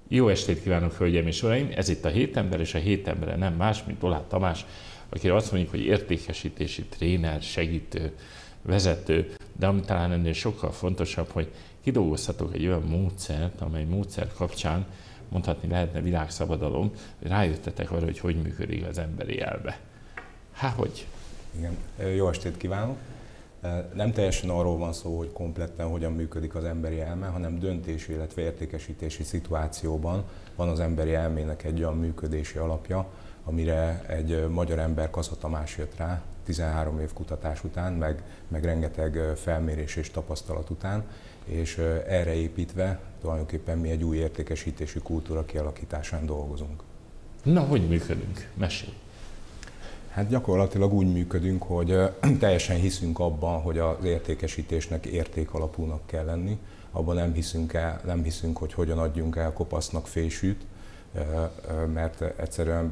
Jó estét kívánok, hölgyeim és uraim! Ez itt a Hétember, és a Hétember nem más, mint Oláh Tamás, akire azt mondjuk, hogy értékesítési tréner, segítő, vezető, de ami talán ennél sokkal fontosabb, hogy kidolgozhatok egy olyan módszert, amely módszer kapcsán mondhatni lehetne világszabadalom, hogy rájöttetek arra, hogy hogy működik az emberi elme. Hogy? Igen. Jó estét kívánok! Nem teljesen arról van szó, hogy kompletten hogyan működik az emberi elme, hanem döntési, illetve értékesítési szituációban van az emberi elmének egy olyan működési alapja, amire egy magyar ember, Kassa Tamás jött rá 13 év kutatás után, meg rengeteg felmérés és tapasztalat után, és erre építve tulajdonképpen mi egy új értékesítési kultúra kialakításán dolgozunk. Na, hogy működünk? Mesélj! Hát gyakorlatilag úgy működünk, hogy teljesen hiszünk abban, hogy az értékesítésnek értékalapúnak kell lenni. Abban nem hiszünk, hogy hogyan adjunk el kopasznak fésűt, mert egyszerűen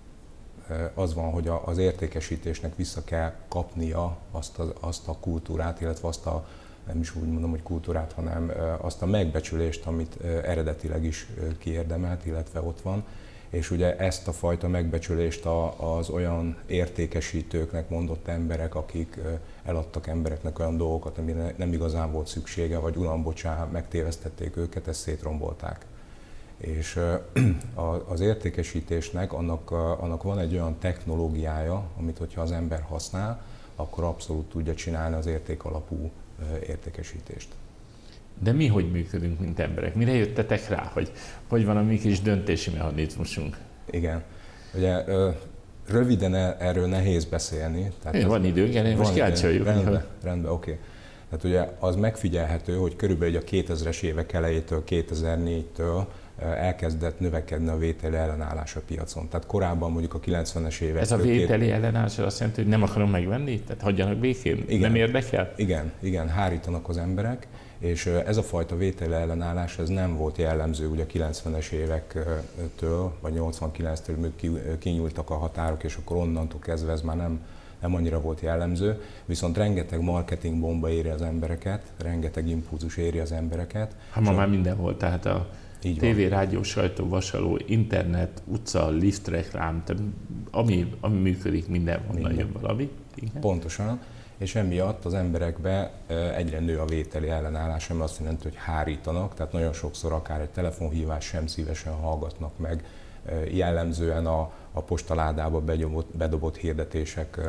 az van, hogy az értékesítésnek vissza kell kapnia azt a kultúrát, illetve azt a, nem is úgy mondom, hogy kultúrát, hanem azt a megbecsülést, amit eredetileg is kiérdemelt, illetve ott van. És ugye ezt a fajta megbecsülést az olyan értékesítőknek mondott emberek, akik eladtak embereknek olyan dolgokat, amire nem igazán volt szüksége, vagy urambocsá megtévesztették őket, ezt szétrombolták. És az értékesítésnek annak van egy olyan technológiája, amit hogyha az ember használ, akkor abszolút tudja csinálni az értékalapú értékesítést. De mi hogy működünk, mint emberek? Mire jöttetek rá, hogy van a mi kis döntési mechanizmusunk? Igen. Ugye röviden erről nehéz beszélni. Tehát van időnk, én most kíváncsi. Rendben, oké. Tehát ugye az megfigyelhető, hogy körülbelül a 2000-es évek elejétől, 2004-től elkezdett növekedni a vételi ellenállás a piacon. Tehát korábban mondjuk a 90-es évek. Ez a vételi ellenállás azt jelenti, hogy nem akarom megvenni? Tehát hagyjanak békén? Igen. Nem érdekel? Igen, hárítanak az emberek. És ez a fajta vételi ellenállás ez nem volt jellemző ugye a 90-es évektől, vagy 89-től kinyúltak a határok, és akkor onnantól kezdve ez már nem annyira volt jellemző, viszont rengeteg marketing bomba éri az embereket, rengeteg impulzus éri az embereket. Ma már minden volt, tehát a tévé, rádió, sajtó, vasaló, internet, utca, lift reklám, ami működik, mindenhonnan jön valami. Igen. Pontosan. És emiatt az emberekbe egyre nő a vételi ellenállás, ami azt jelenti, hogy hárítanak, tehát nagyon sokszor akár egy telefonhívás sem szívesen hallgatnak meg. Jellemzően a postaládába bedobott hirdetések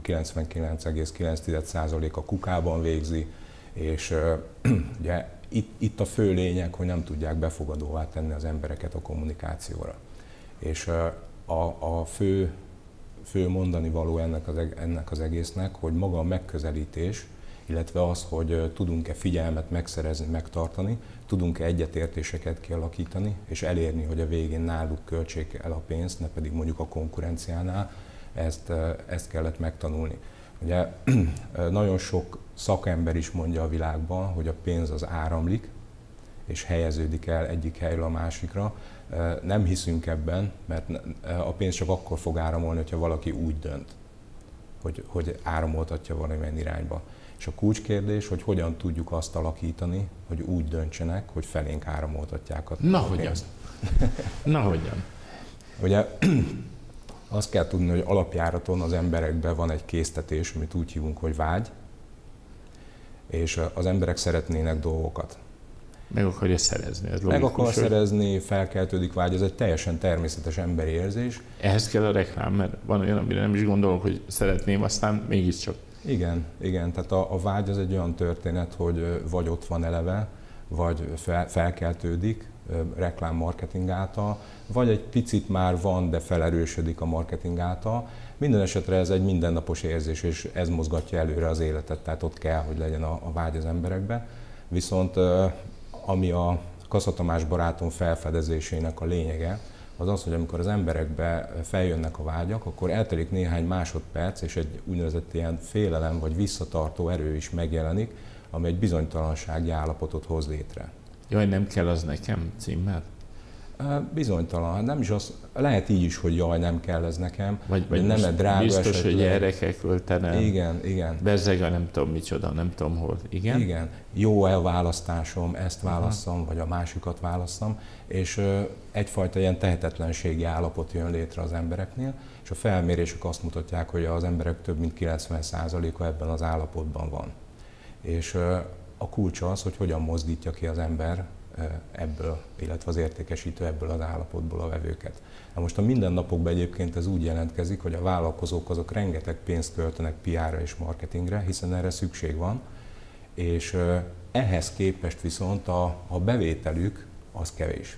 99,9% a kukában végzi, és ugye itt a fő lényeg, hogy nem tudják befogadóvá tenni az embereket a kommunikációra. És a fő mondani való ennek az egésznek, hogy maga a megközelítés, illetve az, hogy tudunk-e figyelmet megszerezni, megtartani, tudunk-e egyetértéseket kialakítani, és elérni, hogy a végén náluk költsék el a pénzt, ne pedig mondjuk a konkurenciánál, ezt kellett megtanulni. Ugye nagyon sok szakember is mondja a világban, hogy a pénz az áramlik, és helyeződik el egyik helyről a másikra. Nem hiszünk ebben, mert a pénz csak akkor fog áramolni, hogyha valaki úgy dönt, hogy áramoltatja valamilyen irányba. És a kulcskérdés, hogy hogyan tudjuk azt alakítani, hogy úgy döntsenek, hogy felénk áramoltatják a pénzt. Na hogyan? Ugye azt kell tudni, hogy alapjáraton az emberekben van egy késztetés, amit úgy hívunk, hogy vágy, és az emberek szeretnének dolgokat. Meg akarja szerezni. Ez meg akar szerezni, felkeltődik vágy, ez egy teljesen természetes emberi érzés. Ehhez kell a reklám, mert van olyan, amire nem is gondolok, hogy szeretném, aztán mégiscsak. Igen, tehát a vágy az egy olyan történet, hogy vagy ott van eleve, vagy felkeltődik reklám-marketing által, vagy egy picit már van, de felerősödik a marketing által. Minden esetre ez egy mindennapos érzés, és ez mozgatja előre az életet, tehát ott kell, hogy legyen a vágy az emberekbe. Viszont ami a Kassa Tamás barátom felfedezésének a lényege, az az, hogy amikor az emberekbe feljönnek a vágyak, akkor eltelik néhány másodperc, és egy úgynevezett ilyen félelem vagy visszatartó erő is megjelenik, ami egy bizonytalansági állapotot hoz létre. Jaj, nem kell az nekem címmel? Bizonytalan, nem is az, lehet így is, hogy jaj, nem kell ez nekem, vagy nem drága biztos, esetleg. hogy erre kell költenem. Igen. Bezzeg a nem tudom micsoda, nem tudom hol. Igen? Jó-e a választásom, ezt válasszam, vagy a másikat válasszam, és egyfajta ilyen tehetetlenségi állapot jön létre az embereknél, és a felmérések azt mutatják, hogy az emberek több mint 90%-a ebben az állapotban van. És a kulcs az, hogy hogyan mozdítja ki az ember ebből, illetve az értékesítő ebből az állapotból a vevőket. Na most a mindennapokban egyébként ez úgy jelentkezik, hogy a vállalkozók azok rengeteg pénzt költenek PR-ra és marketingre, hiszen erre szükség van, és ehhez képest viszont a bevételük az kevés.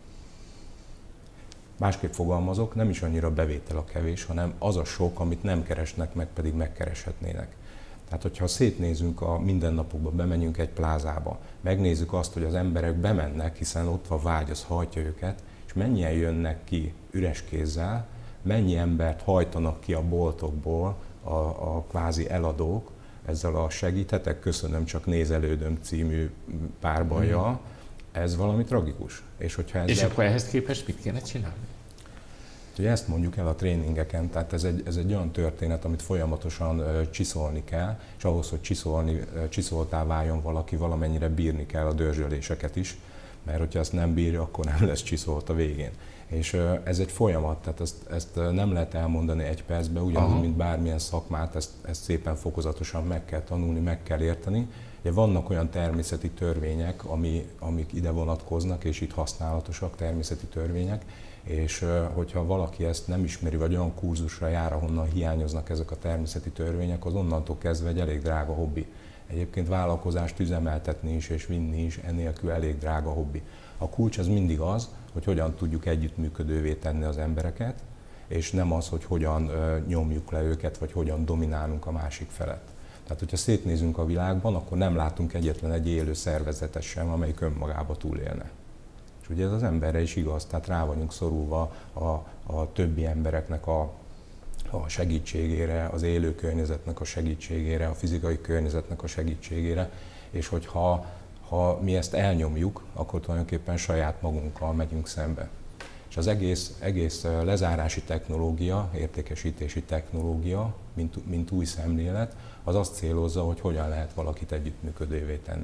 Másképp fogalmazok, nem is annyira bevétel a kevés, hanem az a sok, amit nem keresnek meg, pedig megkereshetnének. Tehát, hogyha szétnézünk a mindennapokba, bemegyünk egy plázába, megnézzük azt, hogy az emberek bemennek, hiszen ott a vágy, az hajtja őket, és mennyien jönnek ki üres kézzel, mennyi embert hajtanak ki a boltokból a kvázi eladók, ezzel a segíthetek, köszönöm, csak nézelődöm című párbajjal, ez valami tragikus. És akkor ehhez képest mit kéne csinálni? Ugye ezt mondjuk el a tréningeken, tehát ez egy olyan történet, amit folyamatosan csiszolni kell, és ahhoz, hogy csiszoltá váljon valaki, valamennyire bírni kell a dörzsöléseket is, mert hogyha ezt nem bírja, akkor nem lesz csiszolt a végén. És ez egy folyamat, tehát ezt nem lehet elmondani egy percben, ugyanúgy, mint bármilyen szakmát, ezt szépen fokozatosan meg kell tanulni, meg kell érteni. Ugye vannak olyan természeti törvények, amik ide vonatkoznak, és itt használatosak természeti törvények, és hogyha valaki ezt nem ismeri, vagy olyan kurzusra jár, ahonnan hiányoznak ezek a természeti törvények, az onnantól kezdve egy elég drága hobbi. Egyébként vállalkozást üzemeltetni is és vinni is enélkül elég drága hobbi. A kulcs az mindig az, hogy hogyan tudjuk együttműködővé tenni az embereket, és nem az, hogy hogyan nyomjuk le őket, vagy hogyan dominálunk a másik felett. Tehát, hogyha szétnézünk a világban, akkor nem látunk egyetlen egy élő szervezetet sem, amelyik önmagába túlélne. És ugye ez az emberre is igaz, tehát rá vagyunk szorulva a többi embereknek a segítségére, az élő környezetnek a segítségére, a fizikai környezetnek a segítségére, és hogyha mi ezt elnyomjuk, akkor tulajdonképpen saját magunkkal megyünk szembe. És az egész lezárási technológia, értékesítési technológia, mint új szemlélet, az azt célozza, hogy hogyan lehet valakit együttműködővé tenni.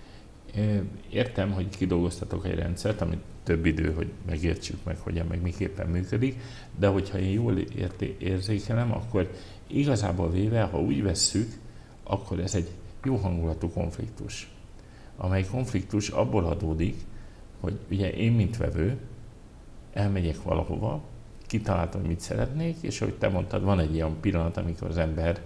Értem, hogy kidolgoztatok egy rendszert, amit több idő, hogy megértsük meg, hogyan meg miképpen működik, de hogyha én jól érzékelem, akkor igazából véve, ha úgy vesszük, akkor ez egy jó hangulatú konfliktus. Amely konfliktus abból adódik, hogy ugye én, mint vevő, elmegyek valahova, kitaláltam, mit szeretnék, és ahogy te mondtad, van egy ilyen pillanat, amikor az ember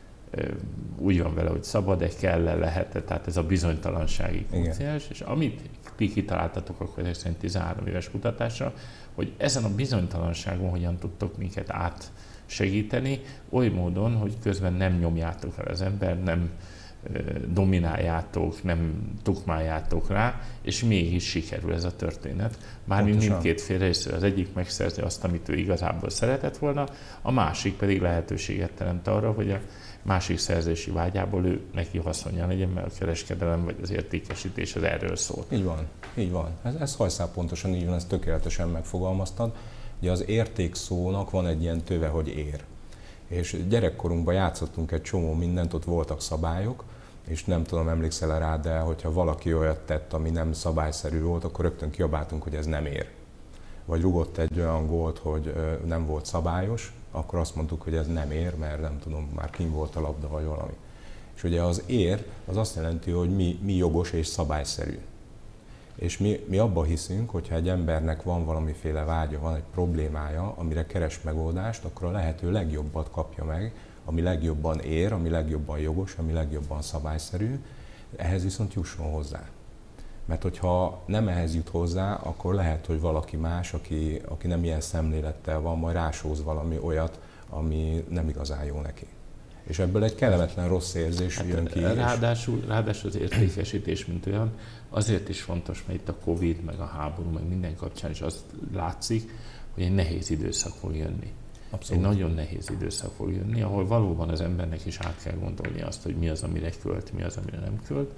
úgy van vele, hogy szabad-e, kell-e, lehet-e, tehát ez a bizonytalansági funkciós, és amit ti kitaláltatok akkor ezek szerint 13 éves kutatásra, hogy ezen a bizonytalanságon hogyan tudtok minket átsegíteni, oly módon, hogy közben nem nyomjátok el az ember, nem domináljátok, nem tukmáljátok rá, és mégis sikerül ez a történet. Mármint mindkét fél részről, az egyik megszerzi azt, amit ő igazából szeretett volna, a másik pedig lehetőséget teremt arra, hogy a másik szerzési vágyából ő neki haszonja legyen, mert a kereskedelem vagy az értékesítés az erről szól. Így van. Ez hajszál pontosan így van, ezt tökéletesen megfogalmaztad. Ugye az érték szónak van egy ilyen töve, hogy ér. És gyerekkorunkban játszottunk egy csomó mindent, ott voltak szabályok, és nem tudom, emlékszel rá, de hogyha valaki olyat tett, ami nem szabályszerű volt, akkor rögtön kiabáltunk, hogy ez nem ér. Vagy rugott egy olyan gólt, hogy nem volt szabályos, akkor azt mondtuk, hogy ez nem ér, mert nem tudom, már kint volt a labda, vagy valami. És ugye az ér, az azt jelenti, hogy mi jogos és szabályszerű. És mi abban hiszünk, hogyha egy embernek van valamiféle vágya, van egy problémája, amire keres megoldást, akkor a lehető legjobbat kapja meg, ami legjobban ér, ami legjobban jogos, ami legjobban szabályszerű, ehhez viszont jusson hozzá. Mert hogyha nem ehhez jut hozzá, akkor lehet, hogy valaki más, aki nem ilyen szemlélettel van, majd rásóz valami olyat, ami nem igazán jó neki. És ebből egy kellemetlen rossz érzés jön ki. Ráadásul az értékesítés, mint olyan, azért is fontos, mert itt a Covid, meg a háború, meg minden kapcsán is azt látszik, hogy egy nehéz időszak fog jönni. Abszolút. Egy nagyon nehéz időszak fog jönni, ahol valóban az embernek is át kell gondolni azt, hogy mi az, amire költ, mi az, amire nem költ.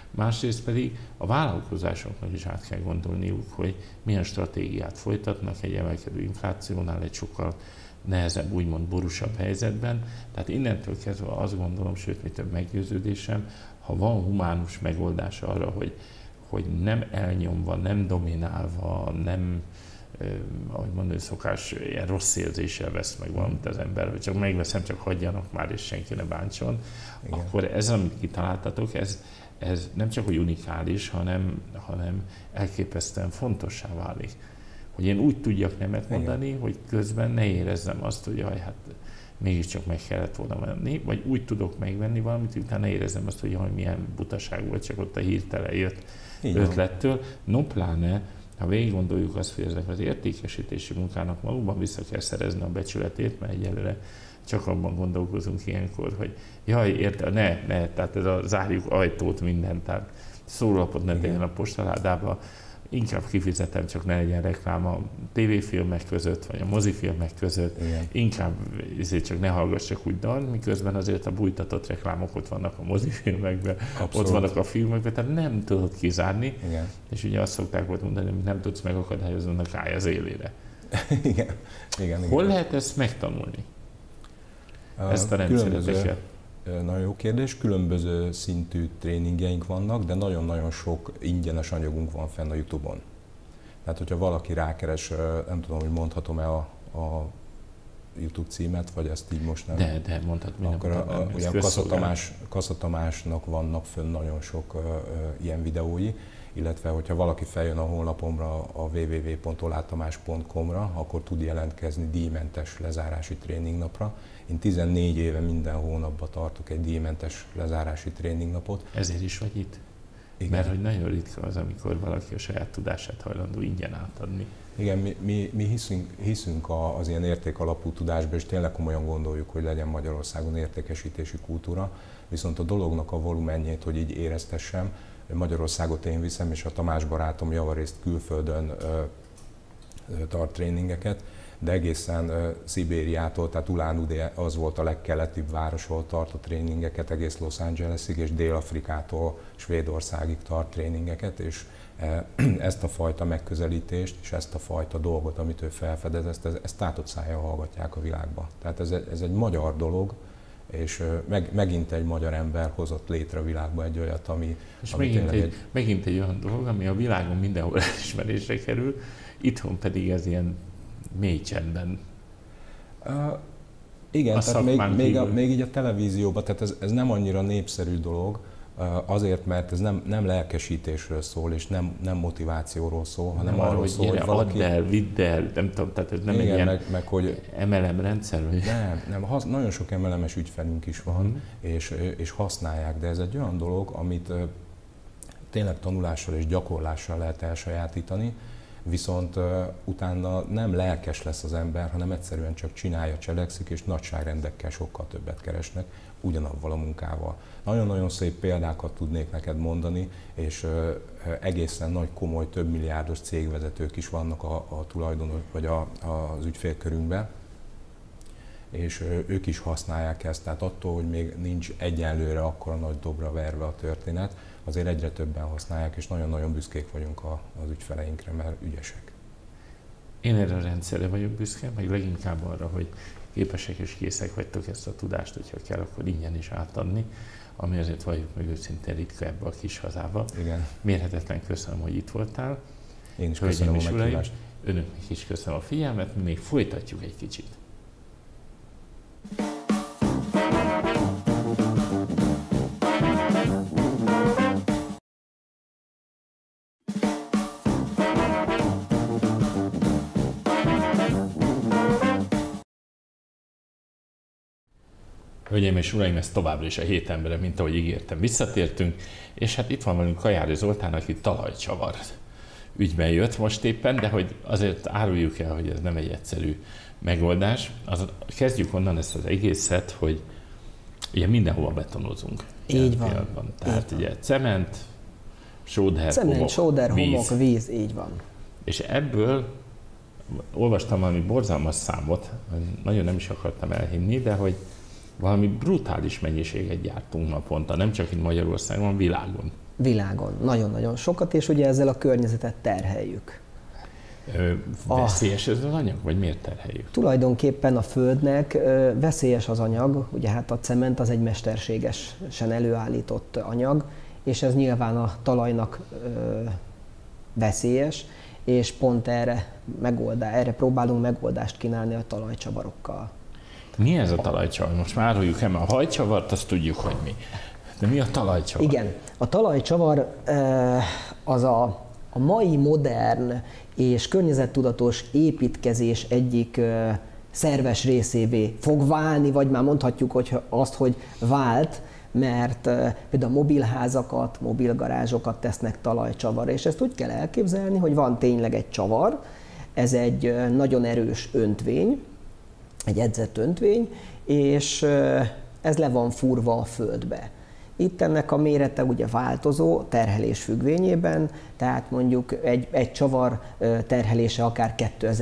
Másrészt pedig a vállalkozásoknak is át kell gondolniuk, hogy milyen stratégiát folytatnak egy emelkedő inflációnál, egy sokkal nehezebb, úgymond borúsabb helyzetben. Tehát innentől kezdve azt gondolom, sőt, mi több meggyőződésem, ha van humánus megoldás arra, hogy nem elnyomva, nem dominálva, nem, ahogy mondani szokás, ilyen rossz érzéssel vesz meg valamit az ember, hogy csak megveszem, csak hagyjanak már, és senki ne bántson, igen, akkor ez, amit kitaláltatok, ez nem csak hogy unikális, hanem elképesztően fontossá válik. Hogy én úgy tudjak nemet mondani, igen, hogy közben ne érezzem azt, hogy jaj, hát mégiscsak meg kellett volna venni, vagy úgy tudok megvenni valamit, hogy utána érezzem azt, hogy jaj, milyen butaság volt, csak ott a hirtelen jött ötlettől. No pláne, ha végig gondoljuk azt, hogy ezek az értékesítési munkának valóban vissza kell szerezni a becsületét, mert egyelőre csak abban gondolkozunk ilyenkor, hogy jaj, érte, ne, tehát ez a zárjuk ajtót, mindent, tehát szórólapot ne tegyen a postaládába, inkább kifizetem, csak ne legyen reklám a tévéfilmek között, vagy a mozifilmek között, igen, inkább ezért csak ne hallgassak úgy dal, miközben azért a bújtatott reklámok ott vannak a mozifilmekben, abszolút, ott vannak a filmekben, tehát nem tudod kizárni, igen, és ugye azt szokták volt mondani, hogy nem tudsz megakadályozni, annak állj az élére. Igen. Hol lehet ezt megtanulni? Ezt a rendszereteket? Nagyon jó kérdés. Különböző szintű tréningjeink vannak, de nagyon-nagyon sok ingyenes anyagunk van fenn a YouTube-on. Tehát, hogyha valaki rákeres, nem tudom, hogy mondhatom-e a YouTube címet, vagy ezt így most nem. De mondhatod. Akkor ugye Kassa Tamásnak vannak fönn nagyon sok ilyen videói, illetve hogyha valaki feljön a honlapomra, a www.olátamás.com-ra, akkor tud jelentkezni díjmentes lezárási tréningnapra. Én 14 éve minden hónapban tartok egy díjmentes lezárási tréningnapot. Ezért is vagy itt? Igen. Mert hogy nagyon ritka az, amikor valaki a saját tudását hajlandó ingyen átadni. Igen, mi hiszünk az ilyen értékalapú tudásba, és tényleg komolyan gondoljuk, hogy legyen Magyarországon értékesítési kultúra, viszont a dolognak a volumenjét, hogy így éreztessem, Magyarországot én viszem, és a Tamás barátom javarészt külföldön tart tréningeket, de egészen Szibériától, tehát Ulán-Udé az volt a legkeletibb város, ahol tart a tréningeket, egész Los Angelesig, és Dél-Afrikától Svédországig tart tréningeket, és ezt a fajta megközelítést, és ezt a fajta dolgot, amit ő felfedez, ezt tátott szájjal hallgatják a világba. Tehát ez egy magyar dolog, és megint egy magyar ember hozott létre a világba egy olyat, ami megint egy olyan dolog, ami a világon mindenhol elismerésre kerül, itthon pedig ez ilyen mély csendben. Igen, tehát még így a televízióban, tehát ez nem annyira népszerű dolog, azért, mert ez nem lelkesítésről szól, és nem motivációról szól, hanem arról szól, hogy valaki... Add el, vidd el, nem tudom, tehát ez nem igen, egy ilyen meg hogy MLM rendszer? Vagy? Nem, nagyon sok MLM-es ügyfelünk is van, és használják, de ez egy olyan dolog, amit tényleg tanulással és gyakorlással lehet elsajátítani, viszont utána nem lelkes lesz az ember, hanem egyszerűen csak csinálja, cselekszik, és nagyságrendekkel sokkal többet keresnek ugyanavval a munkával. Nagyon-nagyon szép példákat tudnék neked mondani, és egészen nagy, komoly, több milliárdos cégvezetők is vannak a tulajdonos vagy az ügyfélkörünkben, és ők is használják ezt, tehát attól, hogy még nincs egyenlőre akkora nagy dobra verve a történet, azért egyre többen használják, és nagyon-nagyon büszkék vagyunk az ügyfeleinkre, mert ügyesek. Én erre a rendszerre vagyok büszke, meg leginkább arra, hogy képesek és készek vagytok ezt a tudást, hogyha kell, akkor ingyen is átadni, ami azért valljuk meg őszintén ritka ebbe a kis hazába. Igen. Mérhetetlen köszönöm, hogy itt voltál. Én is köszönöm a meghívást. Önöknek is köszönöm a figyelmet, mi még folytatjuk egy kicsit. Hölgyeim és uraim, ez továbbra is a hét embere, mint ahogy ígértem, visszatértünk, és hát itt van velünk Kajári Zoltán, aki talajcsavar ügyben jött most éppen, de hogy azért áruljuk el, hogy ez nem egy egyszerű megoldás. Kezdjük onnan ezt az egészet, hogy ugye mindenhova betonozunk. Így van. Tehát ugye cement, sóder, homok, víz, így van. És ebből olvastam valami borzalmas számot, nagyon nem is akartam elhinni, de hogy valami brutális mennyiséget gyártunk naponta, nem csak itt Magyarországon, hanem világon. Világon. Nagyon-nagyon sokat, és ugye ezzel a környezetet terheljük. Veszélyes ez az anyag, vagy miért terheljük? Tulajdonképpen a Földnek veszélyes az anyag, ugye hát a cement az egy mesterségesen előállított anyag, és ez nyilván a talajnak veszélyes, és pont erre próbálunk megoldást kínálni a talajcsavarokkal. Mi ez a talajcsavar? Most már áruljuk el, a hajcsavart, azt tudjuk, hogy mi. De mi a talajcsavar? Igen, a talajcsavar az a mai modern és környezettudatos építkezés egyik szerves részévé fog válni, vagy már mondhatjuk hogy vált, mert például mobilházakat, mobilgarázsokat tesznek talajcsavarra, és ezt úgy kell elképzelni, hogy van tényleg egy csavar, ez egy nagyon erős öntvény, egy edzett öntvény, és ez le van fúrva a földbe. Itt ennek a mérete ugye változó, terhelés függvényében, tehát mondjuk egy csavar terhelése akár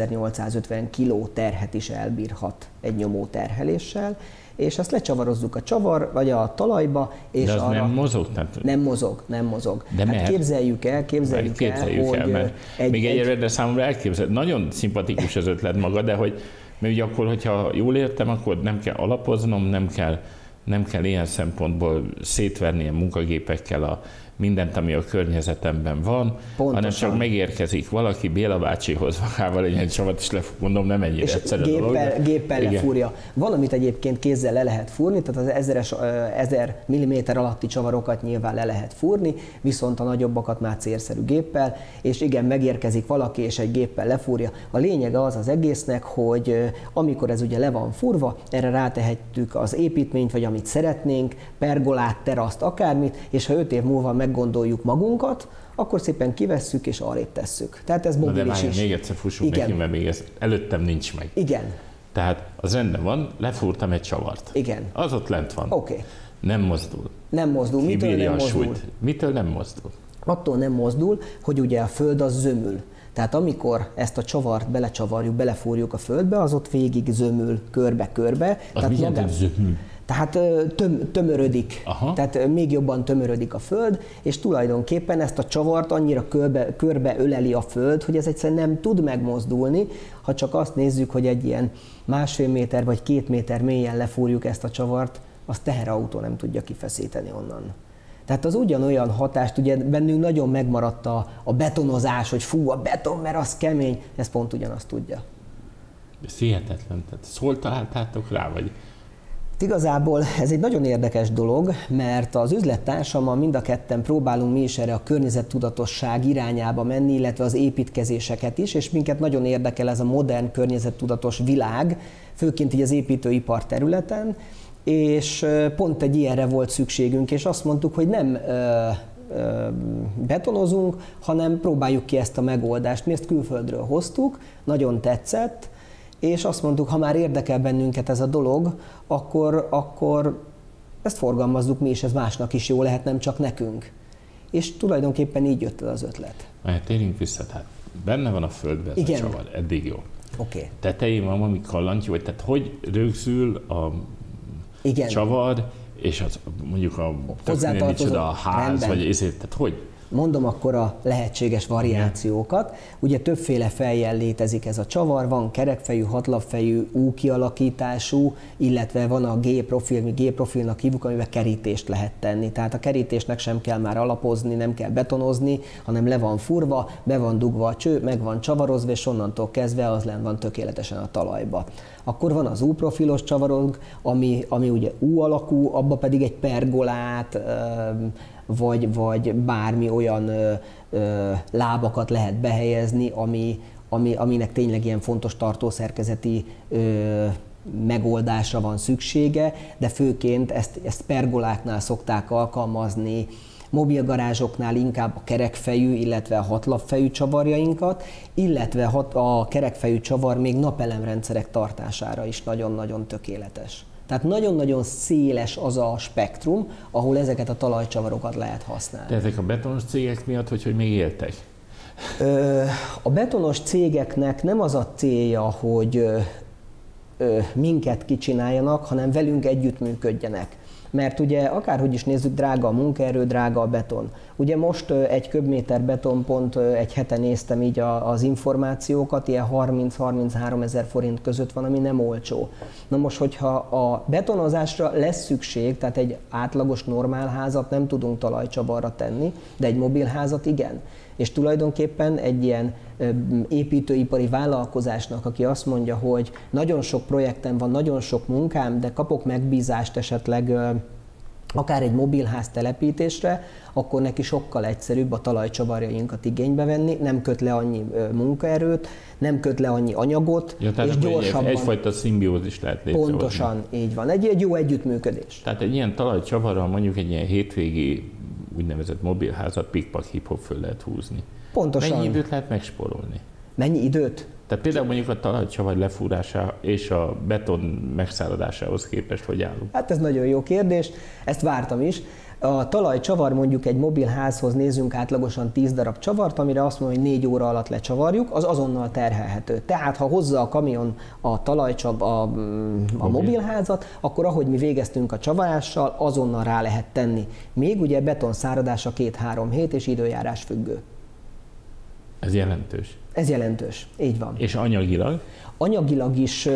2850 kg terhet is elbírhat egy nyomó terheléssel, és ezt lecsavarozzuk a csavar, vagy a talajba, és de az arra... nem mozog? Nem mozog. De hát képzeljük el, hogy... mert még egyre számomra elképzelhető. Nagyon szimpatikus az ötlet maga, de hogy mert ugye akkor, hogyha jól értem, akkor nem kell alapoznom, nem kell ilyen szempontból szétverni ilyen munkagépekkel mindent, ami a környezetemben van, pontosan. Hanem csak megérkezik valaki Béla bácsihoz magával egy ilyen csavat, és mondom, nem ennyire egyszerű dolog. Géppel lefúrja. Van, amit egyébként kézzel le lehet fúrni, tehát az 1000 mm alatti csavarokat nyilván le lehet fúrni, viszont a nagyobbakat már célszerű géppel, és igen, megérkezik valaki, és egy géppel lefúrja. A lényege az egésznek, hogy amikor ez ugye le van fúrva, erre rátehetjük az építményt, vagy amit szeretnénk, pergolát, teraszt, akármit, és ha 5 év múlva meggondoljuk magunkat, akkor szépen kivesszük és arrébb tesszük. Tehát ez mobilis is. Még egyszer fussunk neki, mert még ez előttem nincs meg. Igen. Tehát az rendben van, lefúrtam egy csavart. Igen. Az ott lent van. Oké. Nem mozdul. Nem mozdul. Mitől nem mozdul? Mitől nem mozdul? Attól nem mozdul, hogy ugye a föld az zömül. Tehát amikor ezt a csavart belecsavarjuk, belefúrjuk a földbe, az ott végig zömül körbe-körbe. Az mit jelent, zömül? Tehát tömörödik, tehát még jobban tömörödik a föld, és tulajdonképpen ezt a csavart annyira körbe öleli a föld, hogy ez egyszerűen nem tud megmozdulni, ha csak azt nézzük, hogy egy ilyen 1,5 méter vagy 2 méter mélyen lefúrjuk ezt a csavart, az teherautó nem tudja kifeszíteni onnan. Tehát az ugyanolyan hatást, ugye bennünk nagyon megmaradt a betonozás, hogy fú, a beton, mert az kemény, ez pont ugyanazt tudja. Ez hihetetlen, tehát hol találtátok rá, vagy... Igazából ez egy nagyon érdekes dolog, mert az üzlettársammal mind a ketten próbálunk mi is erre a környezettudatosság irányába menni, illetve az építkezéseket is, és minket nagyon érdekel ez a modern környezettudatos világ, főként így az építőipar területen, és pont egy ilyenre volt szükségünk, és azt mondtuk, hogy nem betonozunk, hanem próbáljuk ki ezt a megoldást. Mi ezt külföldről hoztuk, nagyon tetszett, és azt mondtuk, ha már érdekel bennünket ez a dolog, akkor ezt forgalmazzuk mi is, ez másnak is jó lehet, nem csak nekünk. És tulajdonképpen így jött el az ötlet. Térjünk vissza, tehát benne van a földben ez a csavar, eddig jó. Okay. Tetején van valami kallantyú, vagy tehát hogy rögzül a csavar, és az, mondjuk a ház, rendben. Vagy ezért, tehát hogy? Mondom akkor a lehetséges variációkat. Ugye többféle fejjel létezik ez a csavar, van kerekfejű, hatlapfejű, U-kialakítású, illetve van a G-profil, mi G-profilnak hívjuk, amiben kerítést lehet tenni. Tehát a kerítésnek sem kell már alapozni, nem kell betonozni, hanem le van furva, be van dugva a cső, meg van csavarozva, és onnantól kezdve az lenn van tökéletesen a talajba. Akkor van az U-profilos csavarok, ami ugye U alakú, abba pedig egy pergolát, vagy bármi olyan lábakat lehet behelyezni, aminek tényleg ilyen fontos tartószerkezeti megoldásra van szüksége, de főként ezt pergoláknál szokták alkalmazni, mobilgarázsoknál inkább a kerekfejű, illetve a hatlapfejű csavarjainkat, illetve a kerekfejű csavar még napelemrendszerek tartására is nagyon-nagyon tökéletes. Tehát nagyon-nagyon széles az a spektrum, ahol ezeket a talajcsavarokat lehet használni. De ezek a betonos cégek miatt, hogy még éltek? A betonos cégeknek nem az a célja, hogy minket kicsináljanak, hanem velünk együttműködjenek. Mert ugye akárhogy is nézzük, drága a munkaerő, drága a beton. Ugye most egy köbméter beton, pont egy hete néztem így az információkat, ilyen 30-33 ezer forint között van, ami nem olcsó. Na most, hogyha a betonozásra lesz szükség, tehát egy átlagos normál házat nem tudunk talajcsavarra tenni, de egy mobilházat igen. És tulajdonképpen egy ilyen építőipari vállalkozásnak, aki azt mondja, hogy nagyon sok projektem van, nagyon sok munkám, de kapok megbízást esetleg akár egy mobilház telepítésre, akkor neki sokkal egyszerűbb a talajcsavarjainkat igénybe venni, nem köt le annyi munkaerőt, nem köt le annyi anyagot, és gyorsabban. Egyfajta szimbiózis lehet létrehozni. Pontosan, így van. Egy jó együttműködés. Tehát egy ilyen talajcsavarral mondjuk egy ilyen hétvégi úgynevezett mobilházat pikpak hip-hop föl lehet húzni. Pontosan. Mennyi időt lehet megspórolni? Mennyi időt? Tehát például mondjuk a talajcsavar lefúrása és a beton megszálladásához képest hogy állunk? Hát ez nagyon jó kérdés, ezt vártam is. A talajcsavar, mondjuk egy mobilházhoz nézzünk átlagosan 10 darab csavart, amire azt mondom, hogy 4 óra alatt lecsavarjuk, az azonnal terhelhető. Tehát ha hozza a kamion a a mobilházat, akkor ahogy mi végeztünk a csavarással, azonnal rá lehet tenni. Még ugye beton száradása 2-3 hét és időjárás függő. Ez jelentős. Ez jelentős, így van. És anyagilag? Anyagilag is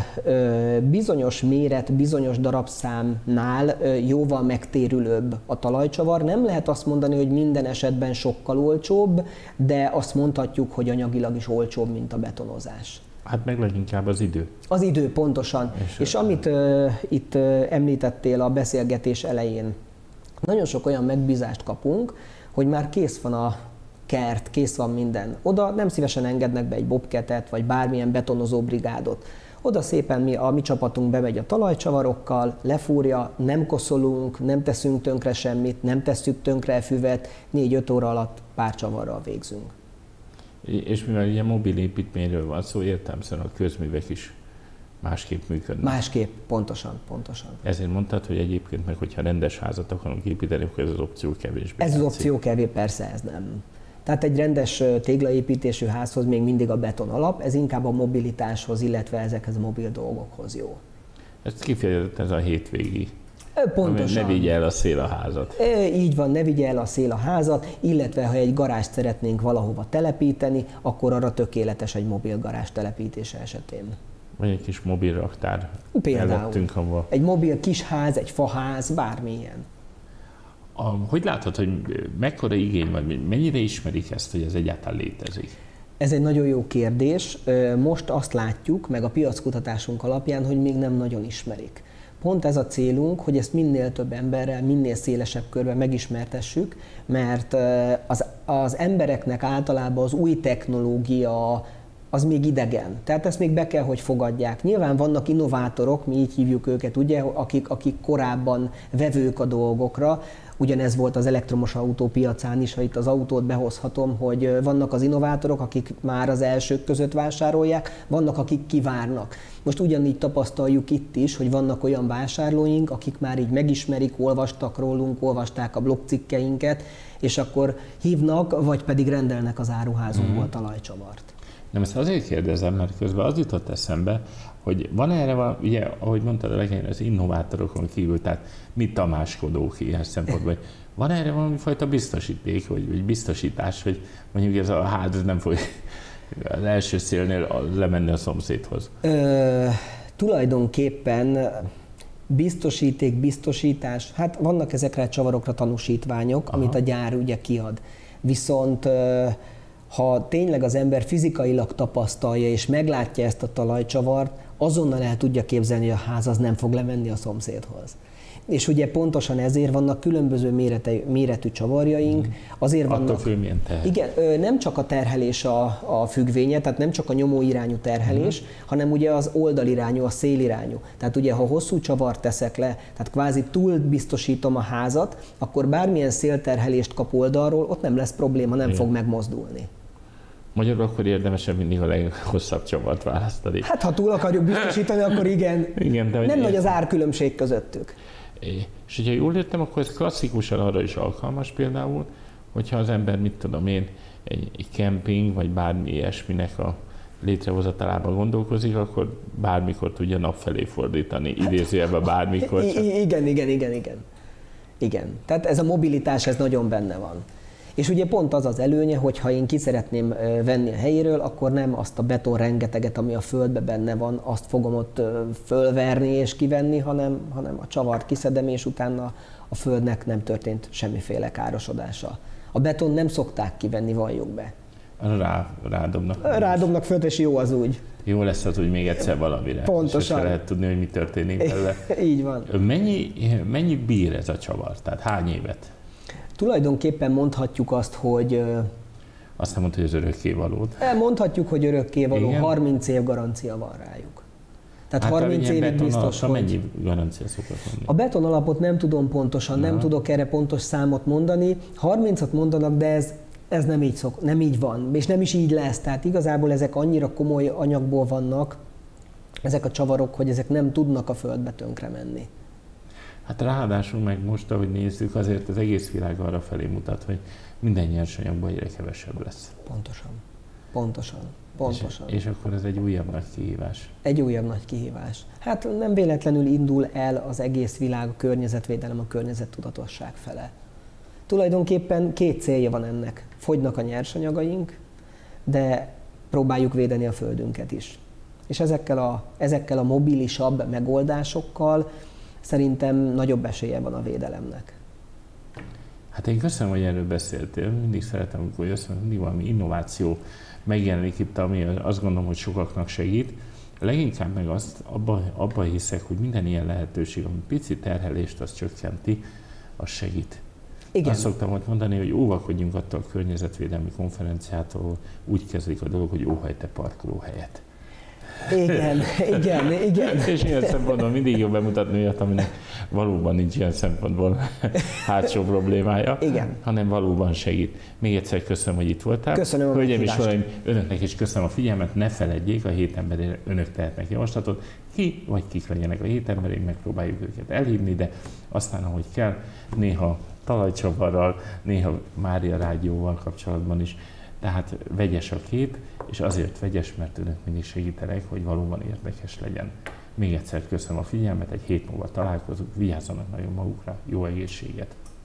bizonyos méret, bizonyos darabszámnál jóval megtérülőbb a talajcsavar. Nem lehet azt mondani, hogy minden esetben sokkal olcsóbb, de azt mondhatjuk, hogy anyagilag is olcsóbb, mint a betonozás. Hát meg leginkább az idő. Az idő, pontosan. És amit itt említettél a beszélgetés elején, nagyon sok olyan megbízást kapunk, hogy már kész van a kert, kész van minden. Oda nem szívesen engednek be egy bobketet, vagy bármilyen betonozó brigádot. Oda szépen a mi csapatunk bemegy a talajcsavarokkal, lefúrja, nem koszolunk, nem teszünk tönkre semmit, nem tesszük tönkre a füvet, 4-5 óra alatt pár csavarral végzünk. És mivel ugye mobil építményről van szó, értelemszerűen a közművek is másképp működnek. Másképp, pontosan. Ezért mondtad, hogy egyébként meg, hogyha rendes házat akarunk építeni, akkor ez az opció kevésbé. Ez az opció kevés, persze ez nem. Tehát egy rendes téglaépítésű házhoz még mindig a beton alap, ez inkább a mobilitáshoz, illetve ezekhez a mobil dolgokhoz jó. Ez kifejezetten ez a hétvégi. Pontosan. Ne vigye el a szél a házat. Így van, ne vigye el a szél a házat, illetve ha egy garást szeretnénk valahova telepíteni, akkor arra tökéletes egy mobil garázs telepítése esetén. Vagy egy kis mobil raktár. Például. Egy mobil kisház, egy faház, bármilyen. Hogy látod, hogy mekkora igény van, mennyire ismerik ezt, hogy ez egyáltalán létezik? Ez egy nagyon jó kérdés. Most azt látjuk, meg a piackutatásunk alapján, hogy még nem nagyon ismerik. Pont ez a célunk, hogy ezt minél több emberrel, minél szélesebb körben megismertessük, mert az embereknek általában az új technológia az még idegen. Tehát ezt még be kell, hogy fogadják. Nyilván vannak innovátorok, mi így hívjuk őket, ugye, akik korábban vevők a dolgokra. Ugyanez volt az elektromos autó piacán is, ha itt az autót behozhatom, hogy vannak az innovátorok, akik már az elsők között vásárolják, vannak, akik kivárnak. Most ugyanígy tapasztaljuk itt is, hogy vannak olyan vásárlóink, akik már így megismerik, olvastak rólunk, olvasták a blogcikkeinket, és akkor hívnak, vagy pedig rendelnek az áruházunkból talajcsavart. Nem, ezt azért kérdezem, mert közben az jutott eszembe, hogy van erre, ugye, ahogy mondtad a legelején, az innovátorokon kívül, tehát mi tamáskodók ilyen szempontból, van erre valami fajta biztosíték, vagy biztosítás, hogy mondjuk ez a ház nem fog az első szélnél lemenni a szomszédhoz? Tulajdonképpen biztosítás, hát vannak ezekre a csavarokra tanúsítványok, amit a gyár ugye kiad. Viszont ha tényleg az ember fizikailag tapasztalja és meglátja ezt a talajcsavart, azonnal el tudja képzelni, hogy a ház az nem fog lemenni a szomszédhoz. És ugye pontosan ezért vannak különböző méretű csavarjaink. Azért vannak, attól függ, milyen terhelés. Igen, nem csak a terhelés a függvénye, tehát nem csak a nyomóirányú terhelés, hanem ugye az oldalirányú, a szélirányú. Tehát ugye, ha hosszú csavart teszek le, tehát kvázi túl biztosítom a házat, akkor bármilyen szélterhelést kap oldalról, ott nem lesz probléma, nem fog megmozdulni. Magyarul akkor érdemesebb mindig a leghosszabb csavart választani. Hát ha túl akarjuk biztosítani, akkor igen. Igen, de nem nagy az árkülönbség közöttük. És hogyha jól értem, akkor ez klasszikusan arra is alkalmas például, hogyha az ember, mit tudom én, egy kemping, vagy bármi ilyesminek a létrehozatalában gondolkozik, akkor bármikor tudja nap felé fordítani, idézőjelben bármikor. Igen. Tehát ez a mobilitás, ez nagyon benne van. És ugye pont az az előnye, hogy ha én ki szeretném venni a helyéről, akkor nem azt a beton rengeteget, ami a földben benne van, azt fogom ott fölverni és kivenni, hanem a csavart kiszedem, és utána a földnek nem történt semmiféle károsodása. A beton nem szokták kivenni, valljuk be. Rádobnak föld, és jó az úgy. Jó lesz az úgy még egyszer valamire. Pontosan. És lehet tudni, hogy mi történik belőle. Így van. Mennyit bír ez a csavar? Tehát hány évet? Tulajdonképpen mondhatjuk azt, hogy... Azt nem mondta, hogy az örökkévalót. Mondhatjuk, hogy örökkévaló, igen? 30 év garancia van rájuk. Tehát 30 évig biztos, hogy... Mennyi garancia szokott mondani? A beton alapot nem tudom pontosan, nem tudok erre pontos számot mondani. 30-at mondanak, de ez nem így van, és nem is így lesz. Tehát igazából ezek annyira komoly anyagból vannak, ezek a csavarok, hogy ezek nem tudnak a földbe tönkre menni. Hát ráadásul meg most, ahogy nézzük, azért az egész világ arra felé mutat, hogy minden nyersanyagban egyre kevesebb lesz. Pontosan. És akkor ez egy újabb nagy kihívás. Egy újabb nagy kihívás. Hát nem véletlenül indul el az egész világ, a környezetvédelem, a környezettudatosság fele. Tulajdonképpen két célja van ennek. Fogynak a nyersanyagaink, de próbáljuk védeni a földünket is. És ezekkel a mobilisabb megoldásokkal szerintem nagyobb esélye van a védelemnek. Hát én köszönöm, hogy erről beszéltél. Mindig szeretem, amikor jössz, mert mindig valami innováció megjelenik itt, ami azt gondolom, hogy sokaknak segít. Leginkább meg abban hiszek, hogy minden ilyen lehetőség, ami pici terhelést az csökkenti, az segít. Igen. Azt szoktam ott mondani, hogy óvakodjunk attól a környezetvédelmi konferenciától, úgy kezdik a dolog, hogy óhajt-e parkolóhelyet. Igen. És ilyen szempontból mindig jobb bemutatni olyat, aminek valóban nincs ilyen szempontból hátsó problémája, hanem valóban segít. Még egyszer köszönöm, hogy itt voltál. Köszönöm. Hölgyeim és uraim, önöknek is köszönöm a figyelmet, ne feledjék, a hét emberére önök tehetnek javaslatot. Ki vagy kik legyenek a hét emberek, megpróbáljuk őket elhívni, de aztán ahogy kell, néha talajcsavarral, néha Mária Rádióval kapcsolatban is. Tehát vegyes a kép, és azért vegyes, mert önök mindig segítenek, hogy valóban érdekes legyen. Még egyszer köszönöm a figyelmet, egy hét múlva találkozunk, vigyázzanak nagyon magukra, jó egészséget!